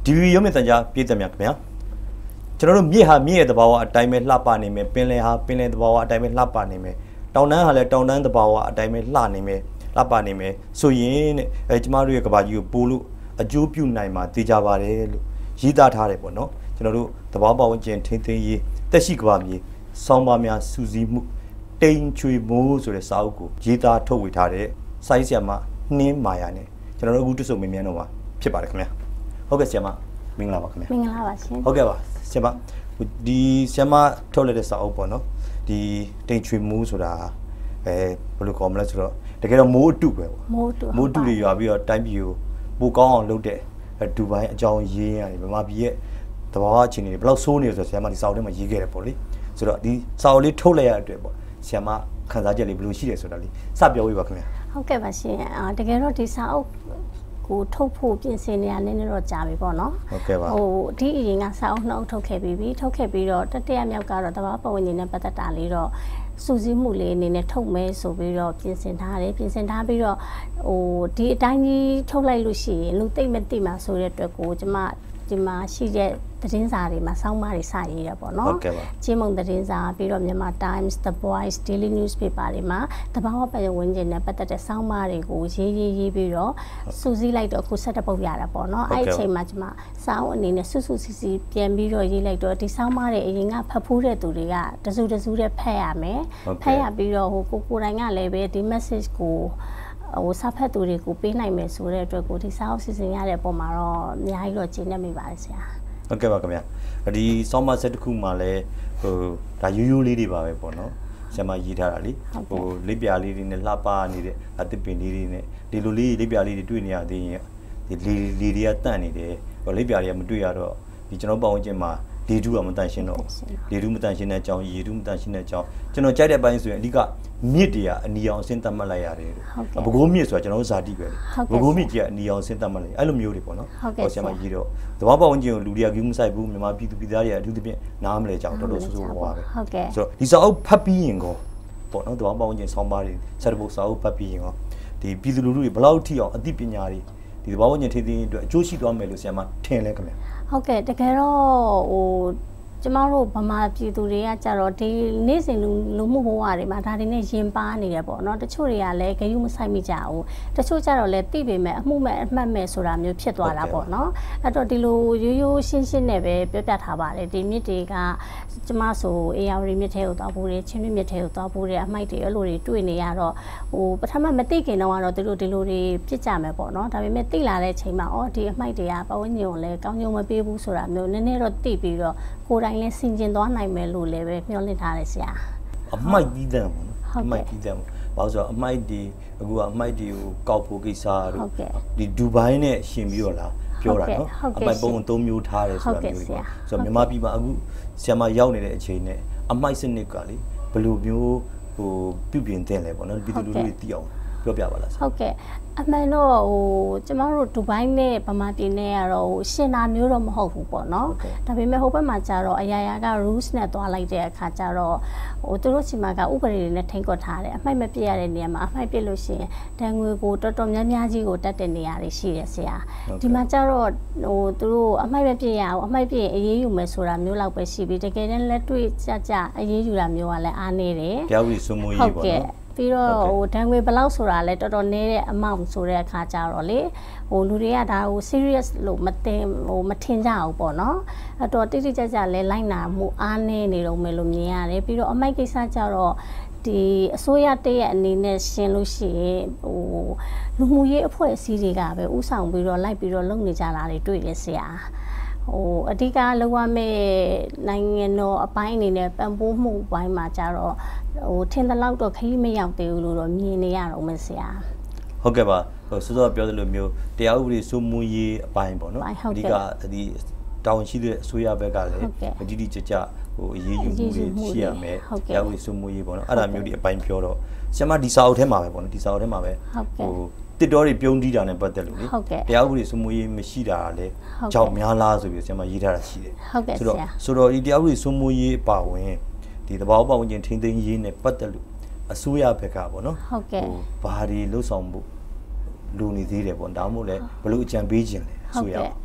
ဒီဗီရုံးမြင့်တန်ကြားပြည်သက်များခင်ဗျာကျွန်တော်တို့မြစ်ဟာမြစ်ရဲ့သဘာဝအတိုင်းပဲလှပနေမယ်ပင်လယ်ဟာပင်လယ်သဘာဝအတိုင်းပဲလှပနေမယ်တောင်တန်းဟာလည်းတောင်တန်းသဘာဝအတိုင်းပဲလှနေမယ်လှပနေမယ်ဆိုရင်တဲ့ကျမတို့ရဲ့ကဘာကြီးကိုပို့လို့အကျိုးပြုနိုင်မှာသိကြပါတယ်လို့ရေးသားထားတယ်ပေါ့နော်ကျွန်တော်တို့သဘာဝပတ်ဝန်းကျင်ထိန်းသိမ်းရေးတက်ရှိကဘာမြေဆောင်းပါးများစူးစီးမှုတိမ်ချွေမိုးဆိုတဲ့စာအုပ်ကိုရေးသားထုတ်ဝေထားတဲ့စိုင်းဆရာမနှင်းမာယာနဲ့ကျွန်တော်တို့အခုတွေ့ဆုံမေးမြန်းတော့မှာဖြစ်ပါတယ်ခင်ဗျာဟုတ်ကဲ့ဆရာမမင်္ဂလာပါခင်ဗျာမင်္ဂလာပါရှင်ဟုတ်ကဲ့ပါဆရာမဒီဆရာမထုတ်လိုက်တဲ့စာအုပ်ပေါ့နော်ဒီတိမ်ချွေမိုးဆိုတာဘယ်လိုခေါ်မလဲဆိုတော့တကယ်တော့မိုးအတုပဲပေါ့မိုးအတုတွေရွာပြီးတော့တိုင်းပြည်ကိုပိုကောင်းအောင်လုပ်တဲ့ဒူဘိုင်းအကြောင်းရင်းရတယ်ဗမာပြည်ရဲ့သဘာဝအခြေအနေတွေဘယ်လောက်ဆိုးနေလဲဆိုတော့ဆရာမဒီစာအုပ်ထဲမှာရေးခဲ့တယ်ပေါ့လေဆိုတော့ဒီစာအုပ်လေးထုတ်လိုက်ရတဲ့အတွက်ပေါ့ဆရာမခန်းစားချက်လေးဘယ်လိုရှိတယ်ဆိုတာလေးစပြောပြပါခင်ဗျာဟုတ်ကဲ့ပါရှင်တကယ်တော့ဒီစာအုပ်ကိုထုတ်ဖို့ပြင်ဆင်နေရနည်းနည်းတော့ကြာပြီပေါ့နော်ဟုတ်ကဲ့ပါဒီအရင်ကစာအုပ်နှုတ်ထုတ်ခဲ့ပြီးထုတ်ခဲ့ပြီးတော့တတိယမြောက်ကတော့သဘာဝပတ်ဝန်းကျင်နဲ့ပတ်သက်တာလေးတော့စူးစီးမှုလေးအနေနဲ့ထုတ်မယ်ဆိုပြီးတော့ပြင်ဆင်ထားတယ်ပြင်ဆင်ထားပြီးတော့ဒီအတိုင်းကြီးထုတ်လိုက်လို့ရှိရင်လူသိမ့်မသိမှာဆိုတဲ့အတွက်ကိုဒီမှာရှိတဲ့သတင်းစာတွေမှာစောင်းမတွေစရေးရပေါ့နော်ချင်းမုံသတင်းစာပြီးတော့မြန်မာ Times The Voice Daily Newspaper တွေမှာတဘာဝပတ်ဝန်းကျင်နဲ့ပတ်သက်တဲ့စောင်းမတွေကိုရေးပြီးတော့စူးစီးလိုက်တော့အခု17ပုတ်ရတာပေါ့နော်အဲ့အချိန်မှာကျွန်မစောင်းအနေနဲ့စွတ်စီပြန်ပြီးတော့ရေးလိုက်တော့ဒီစောင်းမတွေအရင်ကဖတ်ဖူးတဲ့သူတွေကတစုတစုဖတ်ရမယ်ဖတ်ရပြီးတော့ကိုတိုင်ကလည်းပဲဒီ message ကိုစာဖတ်သူတွေကိုပေးနိုင်မယ်ဆိုတဲ့အတွက်ကိုဒီစာအုပ်စီစဉ်ရတဲ့ပုံမှာတော့အများကြီးတော့ကျင်းနေမိပါတယ်ဆရာဟုတ်ကဲ့ပါခင်ဗျာဒီဆောင်းမဆက်တစ်ခုမှလည်းဒါရိုးလေးတွေပါပဲပေါ့နော်ဆရာမရေးထားတာလေလက်ပြလေးတွေနဲ့လှပနေတဲ့အသစ်ပင်လေးတွေနဲ့ဒီလိုလေးလက်ပြလေးတွေတွေ့နေရသေးရင်ဒီလေတွေကတန့်နေတယ်လက်ပြတွေကမတွေ့ရတော့ဒီကျွန်တော်ပတ်ဝန်းကျင်မှာလေတူးကမတန့်ရှင်းတော့လေတူးမတန့်ရှင်းတဲ့အကြောင်းရေတူးမတန့်ရှင်းတဲ့အကြောင်းကျွန်တော်ကြိုက်တဲ့ပိုင်းဆိုရင်အဓိကမြစ်တွေကအနီအောင်အဆင့်သတ်မှတ်လိုက်ရတယ်ဘကိုးမြစ်ဆိုတာကျွန်တော်တို့ဇာတိပဲလေဘကိုးမြစ်ကြီးကအနီအောင်အဆင့်သတ်မှတ်လိုက်အဲ့လိုမျိုးတွေပေါ့နော်ဆရာမကြီးတော့သဘာဝပတ်ဝန်းကျင်ကိုလူတွေကကြီးမဆိုင်ဘူးမြန်မာပြည်သူပြည်သားတွေကအထူးသဖြင့်နားမလဲကြအောင်တော်တော်ဆိုးဆိုးဝါးပဲဟုတ်ကဲ့ဆိုတော့ဒီစာအုပ်ဖတ်ပြီးရင်ကောပေါ့နော်သဘာဝပတ်ဝန်းကျင်ဆောင်းပါးတွေဆက်တပုတ်စာအုပ်ဖတ်ပြီးရင်ကောဒီပြည်သူလူထုတွေဘယ်လောက်ထိအောင်အသိပညာတွေဒီသဘာဝပတ်ဝန်းကျင်ထိန်းသိမ်းရေးအတွက်အကျိုးရှိသွားမယ်လို့ဆရာမထင်လဲခင်ဗျဟုတ်ကဲ့တကယ်တော့ကျမတို့ဗမာပြည်သူတွေကကြတော့ဒီနေ့စဉ်လူမှုဘဝတွေမှာဒါတွေနဲ့ရင်ပါနေတယ်ပေါ့နော်တချို့တွေကလည်းဂရုမစိုက်မိကြဘူးတချို့ကြတော့လည်းသိပေမဲ့အမှုမဲ့အမှတ်မဲ့ဆိုတာမျိုးဖြစ်သွားတာပေါ့နော်အဲ့တော့ဒီလိုရိုးရှင်းနဲ့ပဲပြောပြထားပါတယ်ဒီမြစ်တွေကကျမဆိုအေယာဝတီမြစ်ထဲကိုသွားဖို့တွေချင်းမြစ်ထဲကိုသွားဖို့တွေအမိုက်တွေအဲ့လိုတွေတွေ့နေရတော့ပထမမသိခင်တော့သူတို့ဒီလိုတွေပြစ်ကြမယ်ပေါ့နော်ဒါပေမဲ့သိလာတဲ့အချိန်မှာဒီအမိုက်တွေကပတ်ဝန်းကျင်ကိုလည်းကောင်းကျိုးမပေးဘူးဆိုတာမျိုးနည်းနည်းတော့သိပြီးတော့ကိုယ်တိုင်လည်းဆင်ကျင်သွားနိုင်မယ်လို့လည်းပဲမျှော်လင့်ထားတယ်ဆရာအမိုက်ကြီးတယ်ပေါ့နော်အမိုက်ကြီးတယ်ဘာလို့ဆိုတော့အမိုက်ဒီအခုကအမိုက်ဒီကိုကောက်ဖို့ကိစ္စတို့ဒီဒူဘိုင်းနဲ့ရှင်ပြီးတော့လားပြောတာနော်အမိုက်ပုံ3မျိုးထားတယ်ဆိုတာမျိုးတွေဆိုတော့မြန်မာပြည်မှာအခုဆရာမရောက်နေတဲ့အချိန်နဲ့အမိုက်စနစ်ကလေဘယ်လိုမျိုးပြုပြင်တင်လဲပေါ့နော်ပြည်သူလူထုတွေသိအောင်ပြောပြပါလားဟုတ်ကဲ့အမှန်တော့ကျမတို့ဒူဘိုင်းနဲ့ဗမာပြည်နဲ့ကတော့ရှင်နာမျိုးတော့မဟုတ်ဘူးပေါ့နော်ဒါပေမဲ့ဟိုဘက်မှာကျတော့အရာရာက rules နဲ့တွားလိုက်တဲ့အခါကျတော့သူတို့စီမှာကဥပဒေတွေနဲ့ထိန်းကွပ်ထားတယ်အမှိုက်မပြည့်ရတဲ့နေရာမှာအမှိုက်ပြည့်လို့ရှိရင်တန်ငွေကိုတော်တော်များများကြီးကိုတတ်တဲ့နေရာတွေရှိတယ်ဆရာဒီမှာကျတော့သူတို့အမှိုက်မပြည့်ရအောင်အမှိုက်ပြည့်အေးအေးယူမယ်ဆိုတာမျိုးလောက်ပဲရှိပြီးတကယ်တမ်းလက်တွေ့ကြအေးအေးယူတာမျိုးကလည်းအားနေတယ်တရားဥပဒေစိုးမိုးရေးပေါ့နော်ပြီးတော့ဒဏ်ငွေဘယ်လောက်ဆိုတာလဲတော်တော်နည်းတဲ့ amount ဆိုတဲ့အခါကျတော့လေလူတွေကဒါကို serious လို့မထင်ကြဘူးပေါ့နော်အဲ့တော့တိတိကျကျလဲလိုက်နာမှုအားနည်းနေတော့မယ်လို့မြင်ရတယ်ပြီးတော့အမိုက်ကိစ္စကျတော့ဒီအစိုးရတရဲ့အနေနဲ့ရှင်းလို့ရှိရင်လူမှုရေးအဖွဲ့အစည်းတွေကပဲဥဆောင်ပြီးတော့လိုက်ပြီးတော့လုပ်နေကြတာတွေတွေ့ရဆရာအဓိကလောက်ရမယ့်နိုင်ငံတော်အပိုင်းအနေနဲ့ပံ့ပိုးမှုပိုင်းမှာကြတော့ထင်သလောက်တော့ခရီးမရောက်သေးဘူးလို့တော့မြင်နေရတော့မယ်ဆရာဟုတ်ကဲ့ပါစောစောပြောသလိုမျိုးတရားဥပဒေစိုးမိုးရေးအပိုင်းပေါ့နော်အဓိကဒီတာဝန်ရှိတဲ့အစိုးရဘက်ကလည်းအတိအကျအရေးယူမှုတွေရှိရမယ်တရားဥပဒေစိုးမိုးရေးပေါ့နော်အဲ့ဒါမျိုးဒီအပိုင်းပြောတော့ဆရာမဒီစာအုပ်ထဲမှာပဲပေါ့နော်ဒီစာအုပ်ထဲမှာပဲတစ်တော်တွေပြုံးတီးတာနဲ့ပတ်သက်လို့လေတရားဥပဒေစိုးမိုးရေးမရှိတာလည်းကြောက်များလားဆိုပြီးဆရာမရေးထားတာရှိတယ်ဆိုတော့ဒီတရားဥပဒေစိုးမိုးရေးအပါဝင်ဒီသဘာဝပတ်ဝန်းကျင်ထိန်းသိမ်းရေးနဲ့ပတ်သက်လို့အစိုးရဘက်ကပေါ့နော်ဘာတွေလှုပ်ဆောင်ဖို့လူနေသေးတယ်ပေါ့ဒါမှမဟုတ်လည်းဘလို့အကြံပေးခြင်းလဲအစိုးရ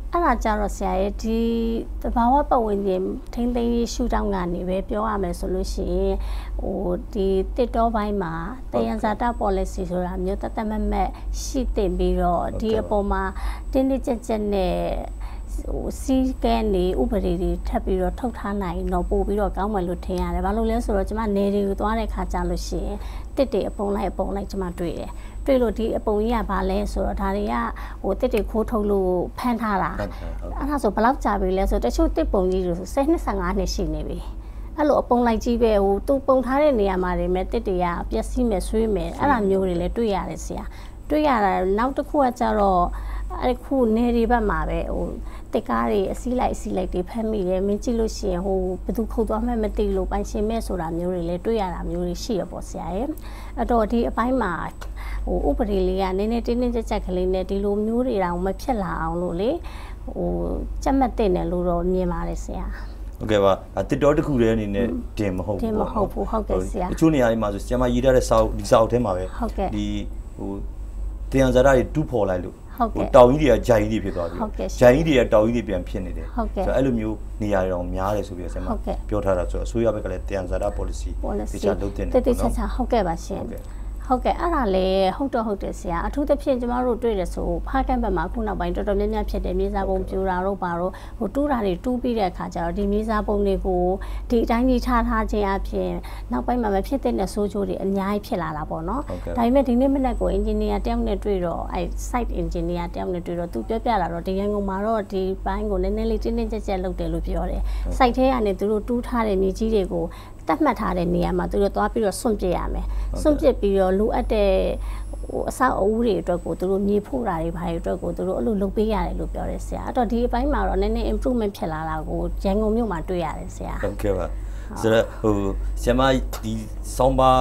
အဲ့ဒါကြတော့ဆရာရဲ့ဒီတဘာဝပတ်ဝန်းကျင်ထိမ့်သိမ်းရေးရှုထောင့်ကနေပဲပြောရမယ်ဆိုလို့ရှိရင်ဟိုဒီတစ်တောပိုင်းမှာတယံဇာတ policy ဆိုတာမျိုးတသက်မမက်ရှိတင်ပြီးတော့ဒီအပေါ်မှာတင်းတင်းကြပ်ကြပ်နဲ့ဟိုစီးကဲနေဥပဒေတွေထပ်ပြီးတော့ထုတ်ထားနိုင်တော့ပို့ပြီးတော့ကောင်းမယ်လို့ထင်ရတယ်။ဘာလို့လဲဆိုတော့ကျမနေတွေကိုသွားတဲ့ခါကြလို့ရှိရင်တစ်တွေအပုံလိုက်ကျမတွေ့တယ်။တွေ့လို့ဒီအပုံကြီးကဘာလဲဆိုတော့ဒါတွေကဟိုတစ်တွေခိုးထုတ်လို့ဖမ်းထားတာ။အဲ့ဒါဆိုဘယ်လောက်ကြာပြီလဲဆိုတချို့တစ်ပုံကြီးတွေဆို10နှစ်15နှစ်ရှိနေပြီ။အဲ့လိုအပုံလိုက်ကြီးပဲဟိုသူပုံထားတဲ့နေရာမှာတွေမဲ့တစ်တွေကပျက်စီးမယ်ဆွေးမယ်အဲ့ဒါမျိုးတွေလည်းတွေ့ရတယ်ဆရာ။တွေ့ရတာနောက်တစ်ခုကကြတော့အဲ့ခုနေဒီဘက်မှာပဲဟိုတက်ကားတွေအစည်းလိုက်တွေဖမ်းမိတယ်မင်းကြည့်လို့ရှိရင်ဟိုဘယ်သူခုတ်သွားမှမသိလို့ပိုင်ရှင်မဲ့ဆိုတာမျိုးတွေလည်းတွေ့ရတာမျိုးတွေရှိရပေါ့ဆရာရဲ့အဲ့တော့ဒီအပိုင်းမှာဟိုဥပဒေလေးကနည်းနည်းတင်းတင်းကြပ်ကြပ်ကလေးနဲ့ဒီလိုမျိုးတွေတောင်မဖြစ်လာအောင်လို့လေဟိုကြက်မှတ်တဲ့နယ်လို့တော့မြင်ပါတယ်ဆရာဟုတ်ကဲ့ပါတစ်တော်တစ်ခုတည်းအနေနဲ့တင်မဟုတ်ဘူးဟုတ်ကဲ့ဆရာအချို့နေရာတွေမှာဆိုဆရာမရေးထားတဲ့စာအုပ်ဒီစာအုပ်ထဲမှာပဲဒီဟိုတရားဇာတာတွေတူးဖော်လိုက်လို့တောင်ကြီးတွေကဂျိုင်ကြီးတွေဖြစ်သွားပြီဂျိုင်ကြီးတွေကတောင်ကြီးတွေပြန်ဖြစ်နေတယ်ဆိုတော့အဲ့လိုမျိုးနေရာတွေတော့များတယ်ဆိုပြီးတော့ဆရာမပြောထားတာဆိုတော့အစိုးရဘက်ကလည်းတရားဇာတာ policy တခြားလုပ်တင်တယ်တခြားဟုတ်ကဲ့ပါရှင်ဟုတ်ကဲ့အဲ့ဒါလည်းဟုတ်တယ်ဆရာအထူးသဖြင့်ကျမတို့တွေ့တယ်ဆိုဖားကန့်ဘက်မှာခုနောက်ပိုင်းတော်တော်များများဖြစ်တယ်မြေစာပုံပြိုတာတို့ပါတော့ဟိုတူးတာတွေတူးပြီးတဲ့အခါကျတော့ဒီမြေစာပုံတွေကိုဒီအတိုင်းကြီးထားခြင်းအပြင်နောက်ပိုင်းမှာမဖြစ်တဲ့ဆိုးကျိုးတွေအများကြီးဖြစ်လာတာပေါ့နော်ဒါပေမဲ့ဒီနေ့မနေ့ကိုအင်ဂျင်နီယာတယောက်နဲ့တွေ့တော့အဲ site engineer တယောက်နဲ့တွေ့တော့သူပြောပြလာတော့ဒီရန်ကုန်မှာတော့ဒီပိုင်းကိုနည်းနည်းလေးတင်းတင်းကြပ်ကြပ်လုပ်တယ်လို့ပြောတယ် site ထဲကနေသူတို့တူးထားတဲ့မြေကြီးတွေကိုတတ်မှတ်ထားတဲ့နေရာမှာသူတို့သွားပြီးတော့စွန့်ပစ်ရမယ်စွန့်ပစ်ပြီးတော့လိုအပ်တဲ့ဟိုအဆောက်အဦတွေအတွက်ကိုသူတို့မြေဖို့တာတွေဘာတွေအတွက်ကိုသူတို့အဲ့လိုလုပ်ပေးရတယ်လို့ပြောတယ်ဆရာအဲ့တော့ဒီအပိုင်းမှာတော့နည်းနည်း improvement ဖြစ်လာတာကိုရန်ကုန်မြို့မှာတွေ့ရတယ်ဆရာဟုတ်ကဲ့ပါဆိုတော့ဟိုဆရာမဒီဆောင်းပါ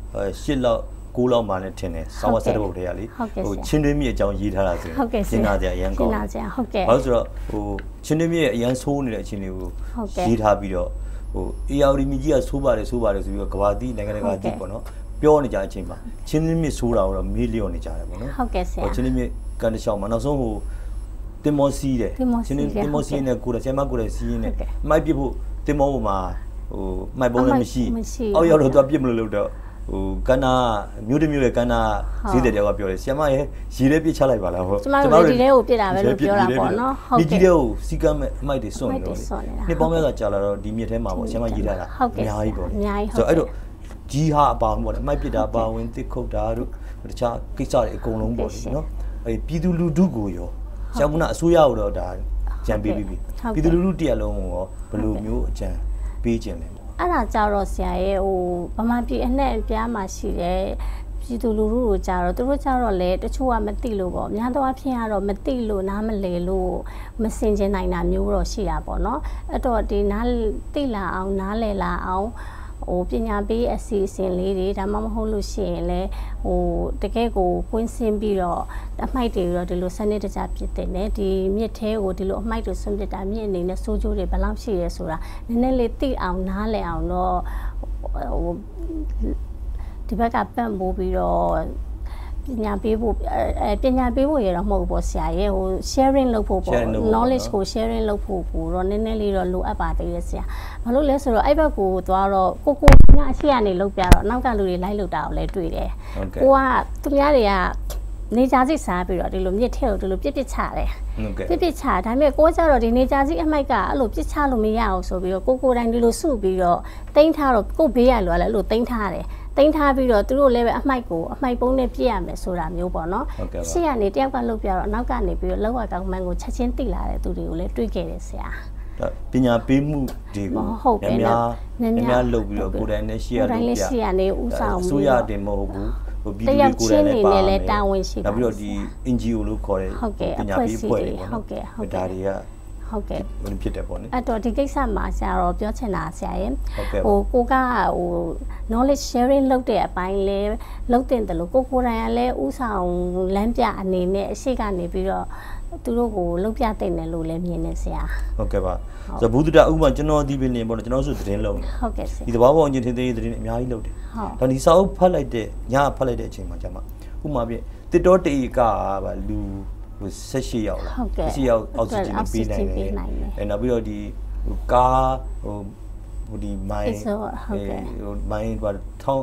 8လောက်9လောက်မှလည်းထင်တယ်ဆောင်းပါ7ပုတ်တည်းကလေဟိုချင်းတွင်းမြစ်အကြောင်းရေးထားတာဆိုရင်ရှင်းလာကြအရန်ကောင်းရှင်းလာကြဟုတ်ကဲ့ဘာလို့ဆိုတော့ဟိုချင်းတွင်းမြစ်အရန်ဆိုးနေတဲ့အချိန်လေးကိုရေးထားပြီးတော့ဟို AR မြကြီးကဆိုးပါတယ်ဆိုပြီးတော့ကဘာတိနိုင်ငံတကာတိပေါ့နော်ပြောနေကြတဲ့အချိန်မှာချင်းမြစ်ဆိုးတာတော့မေးလျော့နေကြတယ်ပေါ့နော်ဟုတ်ကဲ့ဆရာချင်းမြစ်ကန်တချောင်းမှာနောက်ဆုံးဟိုတင်မောစီးတယ်ချင်းတင်မောစီးနဲ့ကိုယ်ဆရာမကိုယ်စီးနေမိုက်ပြဖို့တင်မောပေါ်မှာဟိုမိုက်ပုံးလည်းမရှိအောက်ရောက်တော့သူပြစ်မလို့တော့ဟိုကန္နာမြို့တမျိုးရဲ့ကန္နာဈေးတဲ့တယောက်ကပြောတယ်ဆရာမရဲ့ရေထဲပြစ်ချလိုက်ပါလားဟောကျွန်တော်ဒီထဲကိုပြစ်တာပဲလို့ပြောတာပေါ့နော်ဟုတ်ကဲ့ဒီထဲကိုစီကမ်းမဲ့အမိုက်တွေစွန့်နေတော့နှစ်ပေါင်းများစွာကြာလာတော့ဒီမြစ်ထဲမှာပေါ့ဆရာမရေးထားတာအများကြီးပေါ့အများကြီးဆိုတော့အဲ့တော့ကြီးဟာအပါဝင်ပေါ့လေအမိုက်ပြစ်တာပါဝင်တစ်ခုတ်တာတို့တခြားကိစ္စတွေအကုန်လုံးပေါ့လေနော်အဲ့ပြည်သူလူထုကိုရောဆရာမကအစိုးရကိုတော့ဒါကြံပေးပြီးပြည်သူလူထုတရက်လုံးကိုရောဘယ်လိုမျိုးအကြံပေးခြင်းလဲအဲ့ဒါကြတော့ဆရာရဲ့ဟိုဗမာပြည်အနှံ့အပြားမှာရှိတဲ့ပြည်သူလူထုကိုကြတော့သူတို့ကြတော့လေတချို့ကမသိလို့ပေါ့များသောအားဖြင့်ကတော့မသိလို့နားမလည်လို့မစင်ကျင်နိုင်တာမျိုးတော့ရှိတာပေါ့နော်အဲ့တော့ဒီနားသိလာအောင်နားလည်လာအောင်ဟိုပညာပေးအစီအစဉ်လေးတွေဒါမှမဟုတ်လို့ရှိရင်လည်းဟိုတကယ်ကိုကွင်းဆင်းပြီးတော့အမိုက်တွေတော့ဒီလိုစနစ်တကျဖြစ်တဲ့ねဒီမြစ်ထဲကိုဒီလိုအမိုက်တွေဆွန့်ပစ်တာမြစ်အနေနဲ့စိုးကျိုးတွေဘယ်လောက်ရှိရဲဆိုတာနည်းနည်းလေးသိအောင်နားလည်အောင်တော့ဟိုဒီဘက်ကပံ့ပိုးပြီးတော့ပညာပေးဖို့ရတော့မဟုတ်ဘူးပေါ့ဆရာရဲ့ဟို sharing လုပ်ဖို့ပေါ့ knowledge ကို sharing လုပ်ဖို့ကိုတော့နည်းနည်းလေးတော့လိုအပ်ပါသေးတယ်ဆရာဘာလို့လဲဆိုတော့အဲ့ဘက်ကိုသွားတော့ကိုညအရှိကနေလောက်ပြတော့နောက်ကလူတွေလိုက်လောက်တာကိုလည်းတွေ့တယ်ကိုကသူများတွေကနေကြစိစားပြီးတော့ဒီလိုမြစ်ထဲကိုဒီလိုပြစ်ချတယ်ပြစ်ချဒါပေမဲ့ကိုကျတော့ဒီနေကြစိအမိုက်ကအဲ့လိုပြစ်ချလို့မရအောင်ဆိုပြီးတော့ကိုတိုင်းဒီလိုစုပြီးတော့တင်းထားတော့ကိုဘေးရလို့လည်းအဲ့လိုတင်းထားတယ်တင်းထားပြီးတော့သူတို့လည်းပဲအမိုက်ပုံးနဲ့ပြည့်ရမယ်ဆိုတာမျိုးပေါ့နော်ရှေ့ကနေတယောက်ကလှုပ်ပြတော့နောက်ကနေပြီးတော့လောက်ရကောင်းမှန်းကိုချက်ချင်းသိလာတဲ့သူတွေကိုလည်းတွေ့ခဲ့တယ်ဆရာပညာပေးမှုတွေကိုများလုပ်ပြီးတော့ကိုယ်တိုင်နဲ့ရှေ့ရလို့ပြရှေ့ရနေဥဆောင်ဆိုရတယ်မဟုတ်ဘူးဟိုပြည်သူကိုယ်တိုင်လည်းပါမယ်တာဝန်ရှိပါနောက်ပြီးတော့ဒီ NGO လို့ခေါ်တဲ့ပညာပေးအဖွဲ့တွေပေါ့နော်ဒါတွေကဟုတ်ကဲ့ဘယ်ဖြစ်တယ်ပေါ့နိအဲ့တော့ဒီကိစ္စမှာဆရာတော်ပြောချင်တာဆရာရဲ့ဟိုကိုကဟို knowledge sharing လုပ်တဲ့အပိုင်းလဲလုပ်တင်တယ်လို့ကိုယ်တိုင်ကလည်းဥဆောင်လမ်းပြအနေနဲ့အရှိကနေပြီးတော့သူတို့ကိုလုပ်ပြတင်တယ်လို့လည်းမြင်နေဆရာဟုတ်ကဲ့ပါဆိုဘူးတဥပမာကျွန်တော်ဒီပင်နေပေါ့နော်ကျွန်တော်ဆိုသတင်းလုံးဟုတ်ကဲ့ဆရာဒီသဘာဝအောင်ချင်းထင်းသေးသတင်းအများကြီးလုပ်တယ်ဟုတ်ဒါဒီစာအုပ်ဖတ်လိုက်တဲ့ညဖတ်လိုက်တဲ့အချိန်မှာကျမဥပမာပြတစ်တော်တေကပါလူ 18ရောက်လား18ရောက်အောက်ဆီဂျင်ပေးနိုင်တယ်အဲနောက်ပြီးတော့ဒီကားဒီမိုင်းမိုင်းဘာ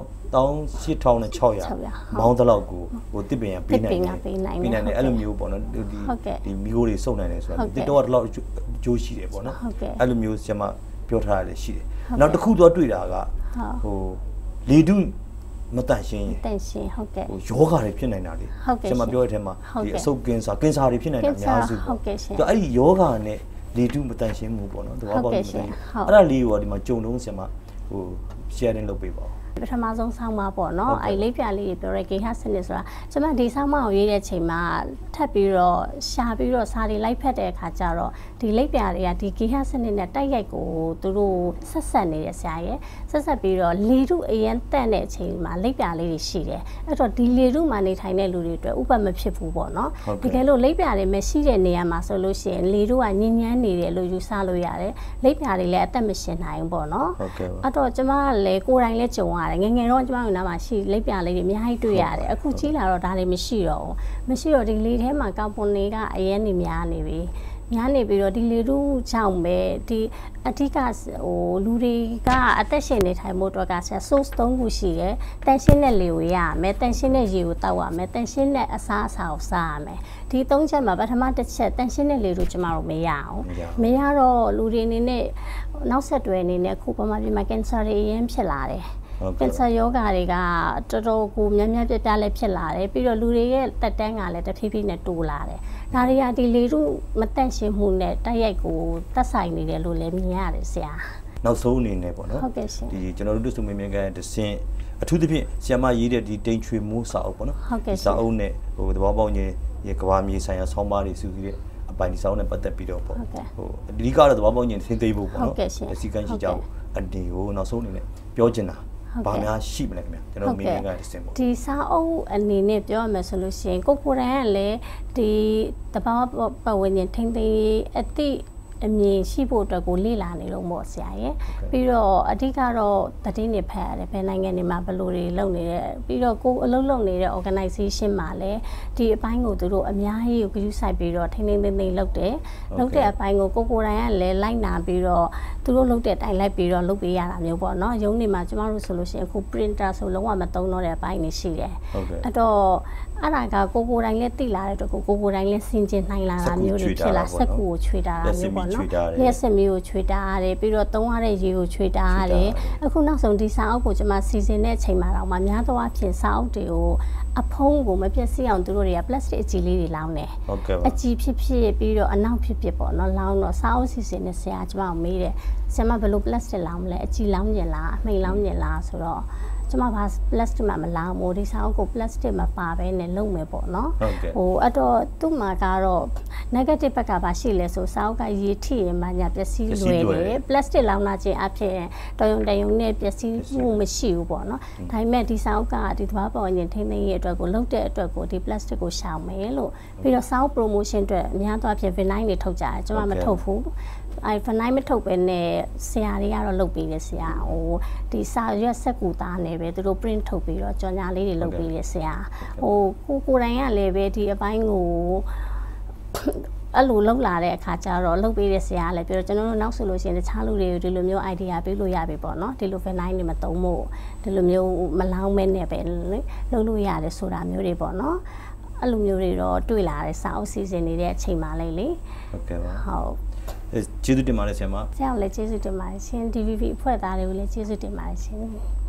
18600မောင်းတလောက်ကိုတစ်ပင်ပေးနိုင်တယ်အဲ့လိုမျိုးပေါ့နော်ဒီမီကိုတွေစုံနိုင်တယ်ဆိုတာတစ်တော့တော့အကျိုးရှိတယ်ပေါ့နော်အဲ့လိုမျိုးကျွန်မပြောထားရတယ်ရှိတယ်နောက်တစ်ခုတော့တွေ့တာကလေတုမတန့်ရှင်းဟုတ်ကဲ့ယောဂါတွေဖြစ်နိုင်တာလေကျွန်မပြောရတဲ့အထဲမှာဒီအဆုတ်ကင်ဆာတွေဖြစ်နိုင်တာအများစုဟုတ်ကဲ့ရှင်အဲ့ဒီယောဂါနဲ့လေတုမတန့်ရှင်းမှုပေါ့နော်တဘာပေါက်ရှင်အဲ့ဒါလေးကိုဒီမှာကြုံလုံးဆင်မsharing လုပ်ပေးပါပထမဆုံးဆောင်းပါပေါ့နော်အဲ့လိပ်ပြလေးတွေပြောရဲဂေဟစနစ်ဆိုတာကျွန်မဒီဆောင်းမကိုရေးတဲ့ချိန်မှာထပ်ပြီးတော့ရှာပြီးတော့စာတွေလိုက်ဖက်တဲ့အခါကျတော့ဒီလိပ်ပြတွေကဒီဂေဟစနစ်နဲ့တိုက်ရိုက်ကိုသူတို့ဆက်ဆက်နေရဆရာရဲ့ဆက်ပြီးတော့လေထုအရင်တက်တဲ့အချိန်မှာလိပ်ပြလေးတွေရှိတယ်အဲ့တော့ဒီလေထုမှာနေထိုင်တဲ့လူတွေအတွက်ဥပမဖြစ်ဘူးပေါ့နော်တကယ်လို့လိပ်ပြတွေမရှိတဲ့နေရာမှာဆိုလို့ရှိရင်လေထုကညဉ့်ညမ်းနေတယ်လို့ယူဆလို့ရတယ်လိပ်ပြတွေလည်းအသက်မရှင်နိုင်ဘူးပေါ့နော်အဲ့တော့ကျွန်မကလည်းကိုယ်တိုင်လည်းကြုံငယ်ငယ်တော့ကျွန်မတို့နားမှာရှိလိပ်ပြလေးတွေအများကြီးတွေ့ရတယ်အခုကြီးလာတော့ဒါတွေမရှိတော့ဒီလေထဲမှာကာဗွန်တွေကအရင်နေများနေပြီများနေပြီးတော့ဒီလေထုကြောင့်ပဲဒီအဓိကလူတွေကအသက်ရှင်နေထိုင်မှုအတွက်ကsource 3ခုရှိတယ်တန်ရှင်းတဲ့လေကိုရရမယ်တန်ရှင်းတဲ့ရေကိုတောက်ရမယ်တန်ရှင်းတဲ့အစားအစာကိုစားရမယ်ဒီ3ချက်မှာပထမတစ်ချက်တန်ရှင်းတဲ့လေတို့ကျွန်တော်တို့မရအောင်မရတော့လူတွေအနေနဲ့နောက်ဆက်တွဲအနေနဲ့ခုပမာပြည်မှာကင်ဆာတွေအရင်ဖြစ်လာတယ်ကင်ဆာယောဂါတွေကတော်တော်ကိုများများပြပြလည်းဖြစ်လာတယ်ပြီးတော့လူတွေရဲ့တက်တန်းကလည်းတဖြည်းဖြည်းနဲ့တိုးလာတယ်ဒါတွေကဒီလေထုမတန့်ရှင်းမှုနဲ့တိုက်ရိုက်ကိုသက်ဆိုင်နေတယ်လို့လည်းမြင်ရတယ်ဆရာနောက်ဆုံးအနေနဲ့ပေါ့နော်ဟုတ်ကဲ့ရှင်ဒီကျွန်တော်တို့စုမင်းမြင်ကတဆင့်အထူးသဖြင့်ဆရာမရေးတဲ့ဒီတိမ်ချွေမိုးစာအုပ်ပေါ့နော်စာအုပ်နဲ့သဘောပေါက်ခြင်းရေကဘာမြေဆိုင်ရာဆောင်းပါးတွေစုစည်းတဲ့အပိုင်းဒီစာအုပ်နဲ့ပတ်သက်ပြီးတော့ပေါ့အဓိကတော့သဘောပေါက်ခြင်းသင်သိဖို့ပေါ့နော်အစီကံရှိကြဖို့အဒီကိုနောက်ဆုံးအနေနဲ့ပြောချင်တာဘာများရှိမလဲခင်ဗျကျွန်တော်မိမိကတစင်ပေါ့ဒီစာအုပ်အနေနဲ့ပြောရမယ်ဆိုလို့ရှိရင်ကိုယ်တိုင်ကလည်းဒီတဘာပတ်ဝန်းကျင်ထိမ့်သိမ်းအတိအမြင်ရှိဖို့အတွက်ကိုလေ့လာနေလို့ပေါ့ဆရာရဲ့ပြီးတော့အဓိကတော့သတင်းတွေဖတ်ရတယ်ဘယ်နိုင်ငံတွေမှာဘယ်လိုတွေလုပ်နေတယ်ပြီးတော့ကိုယ်အလုပ်လုပ်နေတဲ့ organization မှာလည်းဒီအပိုင်းကိုသူတို့အများကြီးကိုကြည့်ဆိုင်ပြီးတော့ထိမ့်သိမ်းလုပ်တယ်လုပ်တဲ့အပိုင်းကိုကိုယ်တိုင်ကလည်းလိုက်နာပြီးတော့သူတို့လုပ်တဲ့အတိုင်းလိုက်ပြီးတော့လုပ်ပေးရတာမျိုးပေါ့နော်ရုံးနေမှာကျမတို့ဆိုလို့ရှိရင်အခု printer ဆိုလုံးဝမသုံးတော့တဲ့အပိုင်းတွေရှိတယ်အဲ့တော့အဲ့ဒါကကိုယ်တိုင်လည်းသိလာတဲ့အတွက်ကိုယ်တိုင်လည်းစင်ကျင်နိုင်လာတာမျိုးတွေဖြစ်လာစက်ကူကိုချွေတာမျိုးပေါ့နော်လက်စမီကိုချွေတာရတယ်ပြီးတော့သုံးရတဲ့ရေကိုချွေတာရတယ်အခုနောက်ဆုံးဒီစာအုပ်ကိုကျွန်မစီစဉ်တဲ့အချိန်မှာတော့မှများသောအားဖြင့်စာအုပ်တွေကိုအဖုံးကိုမပြည့်စည်အောင်သူတို့တွေက plastic အကြည်လေးတွေလောင်းတယ်အကြည်ဖြစ်ပြီးတော့အနောက်ဖြစ်ပေါ့နော်လောင်းတော့စာအုပ်စီစဉ်တဲ့ဆရာကျွန်မမေးတယ်ဆရာမဘယ်လို plastic လောင်းမလဲအကြည်လောင်းကျင်လားအမိန်လောင်းကျင်လားဆိုတော့ကျွန်မဘာ plastic မှာမလောင်းဘူးဒီစာအုပ်ကို plastic မပါဘဲနဲ့လုပ်မယ်ပေါ့နော်အဲ့တော့သူ့မှာကတော့ negative ဘက်ကဘာရှိလဲဆိုစာအုပ်ကရေထိရင်မှညာပျက်စီးလွယ်တယ် plastic လောင်းလာခြင်းအဖြစ်တော်ရုံနဲ့ပျက်စီးမှုမရှိဘူးပေါ့နော်ဒါပေမဲ့ဒီစာအုပ်ကဒီသဘာဝပတ်ဝန်းကျင်ထိန်းသိမ်းရေးအတွက်ကိုလုပ်တဲ့အတွက်ကိုဒီ plastic ကိုရှောင်မယ်လို့ပြီးတော့စာအုပ် promotion အတွက်အများသောအားဖြင့် vinyl တွေထုတ်ကြတယ်ကျွန်မမထုတ်ဘူးvinyl မထုတ်ပဲနဲ့ဆရာတွေကတော့လုပ်ပေးတယ်ဆရာဒီစာရွက်စက်ကူသားနဲ့ပဲသူတို့ print ထုတ်ပြီးတော့ကြော်ညာလေးတွေလုပ်ပေးတယ်ဆရာကိုယ်တိုင်ကလည်းပဲဒီအပိုင်းကိုအဲ့လိုလောက်လာတဲ့အခါကျတော့လုပ်ပေးတဲ့ဆရာကလည်းပြောတော့ကျွန်တော်တို့နောက်ဆိုလို့ရှိရင်တခြားလူတွေကိုဒီလိုမျိုး idea ပေးလို့ရပြီပေါ့နော်ဒီလို vinyl တွေမသုံးဖို့ဒီလိုမျိုးမလောင်းမဲနဲ့ပဲလုပ်လို့ရတယ်ဆိုတာမျိုးတွေပေါ့နော်အဲ့လိုမျိုးတွေတော့တွေ့လာတဲ့စာအုပ်စီစဉ်နေတဲ့အချိန်မှလေးလေဟုတ်ကဲ့ပါဟုတ်ကျေးဇူးတင်ပါတယ်ဆရာမဆရာကိုလည်းကျေးဇူးတင်ပါတယ်ရှင် DVB အဖွဲ့သားတွေကိုလည်းကျေးဇူးတင်ပါတယ်ရှင်